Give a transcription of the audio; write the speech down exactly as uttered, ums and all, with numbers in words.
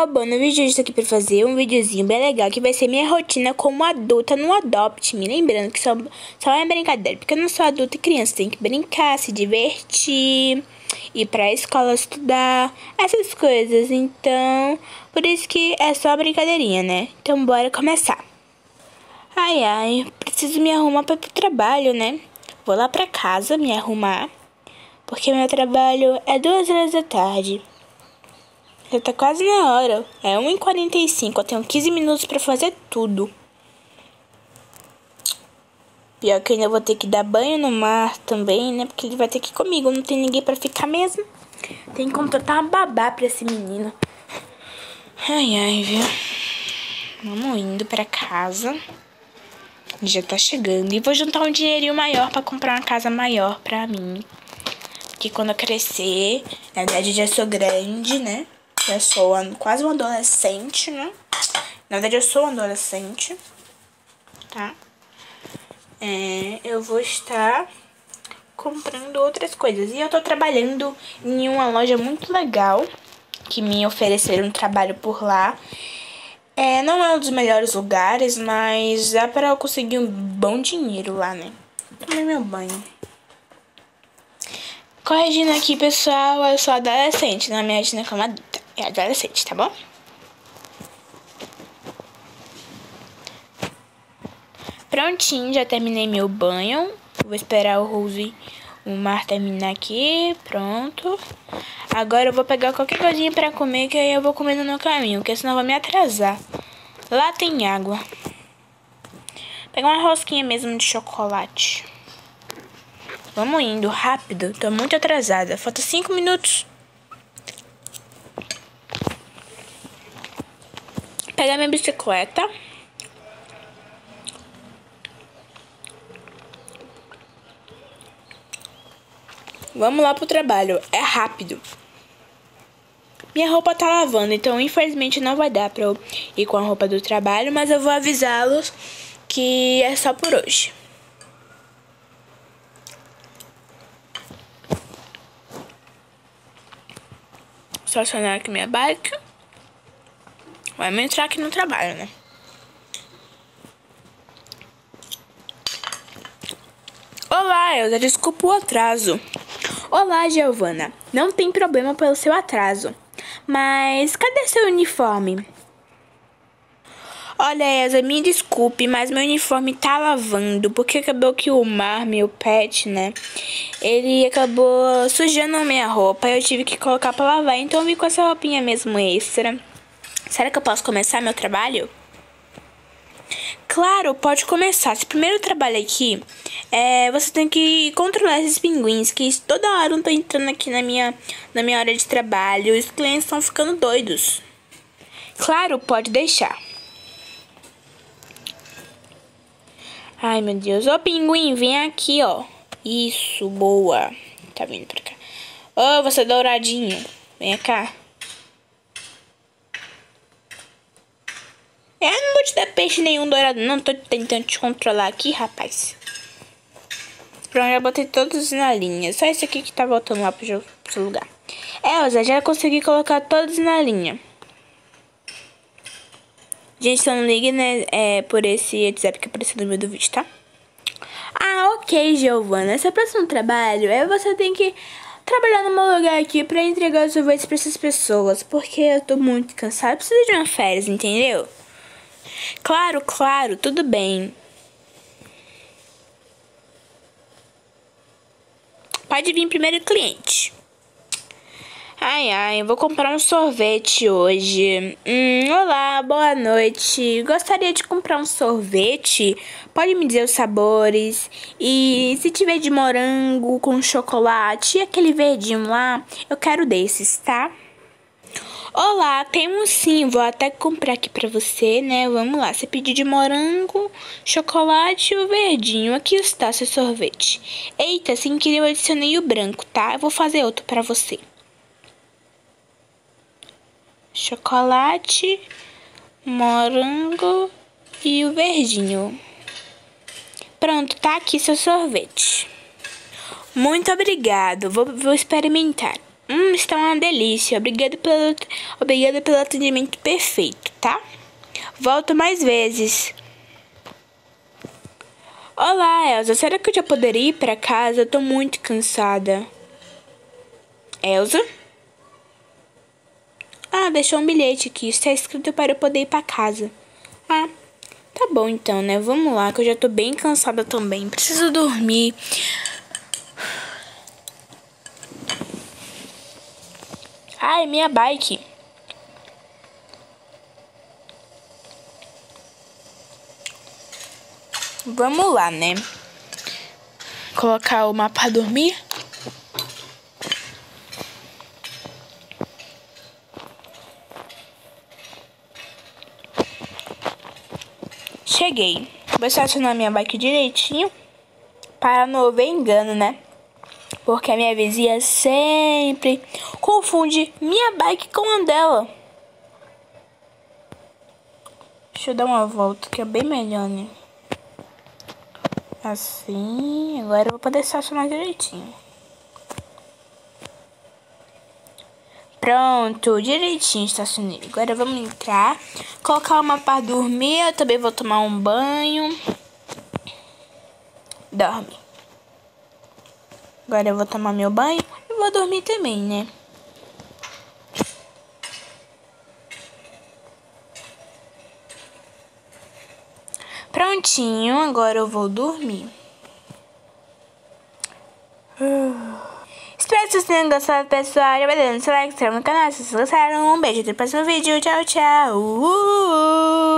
pessoal, bom, no vídeo de hoje eu tô aqui pra fazer um videozinho bem legal, que vai ser minha rotina como adulta no Adopt Me. Lembrando que só, só é brincadeira, porque eu não sou adulta e criança, tem que brincar, se divertir, ir pra escola estudar, essas coisas. Então, por isso que é só brincadeirinha, né? Então bora começar. Ai, ai, preciso me arrumar pra ir pro trabalho, né? Vou lá pra casa me arrumar, porque meu trabalho é duas horas da tarde. Já tá quase na hora. É uma e quarenta e cinco. Eu tenho quinze minutos pra fazer tudo. Pior que eu ainda vou ter que dar banho no mar também, né? Porque ele vai ter que ir comigo. Não tem ninguém pra ficar mesmo. Tem que contratar uma babá pra esse menino. Ai, ai, viu? Vamos indo pra casa. Já tá chegando. E vou juntar um dinheirinho maior pra comprar uma casa maior pra mim. Porque quando eu crescer, na verdade já sou grande, né? Eu sou quase uma adolescente, né? Na verdade, eu sou uma adolescente, tá? É, eu vou estar comprando outras coisas. E eu tô trabalhando em uma loja muito legal, que me ofereceram um trabalho por lá. É, não é um dos melhores lugares, mas dá pra eu conseguir um bom dinheiro lá, né? Tomei meu banho. Corrigindo aqui, pessoal, eu sou adolescente, não me agindo como adulta. É adolescente, tá bom? Prontinho, já terminei meu banho. Vou esperar o Rose, o mar terminar aqui. Pronto. Agora eu vou pegar qualquer coisinha pra comer, que aí eu vou comendo no caminho, porque senão eu vou me atrasar. Lá tem água. Vou pegar uma rosquinha mesmo de chocolate. Vamos indo, rápido. Tô muito atrasada. Falta cinco minutos. Pegar minha bicicleta. Vamos lá pro trabalho. É rápido. Minha roupa tá lavando, então infelizmente não vai dar pra eu ir com a roupa do trabalho, mas eu vou avisá-los que é só por hoje. Só acionar aqui minha bike. Vai me entrar aqui no trabalho, né? Olá, Elza, desculpa o atraso. Olá, Giovana. Não tem problema pelo seu atraso. Mas cadê seu uniforme? Olha, Elza, me desculpe, mas meu uniforme tá lavando, porque acabou que o Mar, meu pet, né? Ele acabou sujando a minha roupa e eu tive que colocar pra lavar, então eu vim com essa roupinha mesmo extra. Será que eu posso começar meu trabalho? Claro, pode começar. Esse primeiro trabalho aqui, é, você tem que controlar esses pinguins, que toda hora estão entrando aqui na minha, na minha hora de trabalho. Os clientes estão ficando doidos. Claro, pode deixar. Ai, meu Deus. Ô, pinguim, vem aqui, ó. Isso, boa. Tá vindo pra cá. Ô, você douradinho. Vem cá. Eu não vou te dar peixe nenhum dourado, não. Tô tentando te controlar aqui, rapaz. Pronto, já botei todos na linha. Só esse aqui que tá voltando lá pro, pro seu lugar. Elza, já consegui colocar todos na linha. Gente, só não ligue, né, é, por esse WhatsApp que apareceu no meio do vídeo, tá? Ah, ok, Giovana. Seu próximo trabalho é você tem que trabalhar no meu lugar aqui pra entregar os sorvetes pra essas pessoas. Porque eu tô muito cansada. Preciso de uma férias, entendeu? Claro, claro, tudo bem. Pode vir primeiro cliente. Ai, ai, eu vou comprar um sorvete hoje. Hum, olá, boa noite. Gostaria de comprar um sorvete? Pode me dizer os sabores? E se tiver de morango com chocolate e aquele verdinho lá, eu quero desses, tá? Olá, temos sim, vou até comprar aqui pra você, né? Vamos lá, você pediu de morango, chocolate e o verdinho. Aqui está seu sorvete. Eita, sem querer eu adicionei o branco, tá? Eu vou fazer outro pra você. Chocolate, morango e o verdinho. Pronto, tá aqui seu sorvete. Muito obrigado, vou, vou experimentar. Hum, está uma delícia. Obrigada pelo, obrigada pelo atendimento perfeito, tá? Volto mais vezes. Olá, Elsa. Será que eu já poderia ir pra casa? Eu tô muito cansada. Elsa? Ah, deixou um bilhete aqui. Está escrito para eu poder ir pra casa. Ah, tá bom então, né? Vamos lá, que eu já tô bem cansada também. Preciso dormir. Ai, minha bike. Vamos lá, né? Colocar o mapa pra dormir. Cheguei. Vou estacionar minha bike direitinho para não haver engano, né? Porque a minha vizinha sempre confunde minha bike com a dela. Deixa eu dar uma volta que é bem melhor, né? Assim, agora eu vou poder estacionar direitinho. Pronto, direitinho estacionei. Agora vamos entrar, colocar uma para dormir. Eu também vou tomar um banho. Dorme. Agora eu vou tomar meu banho e vou dormir também, né? Prontinho, agora eu vou dormir. Espero que vocês tenham gostado, pessoal. Já vai dando seu like, se inscreva no canal se vocês gostaram. Um beijo, até o próximo vídeo. Tchau, tchau. Uh!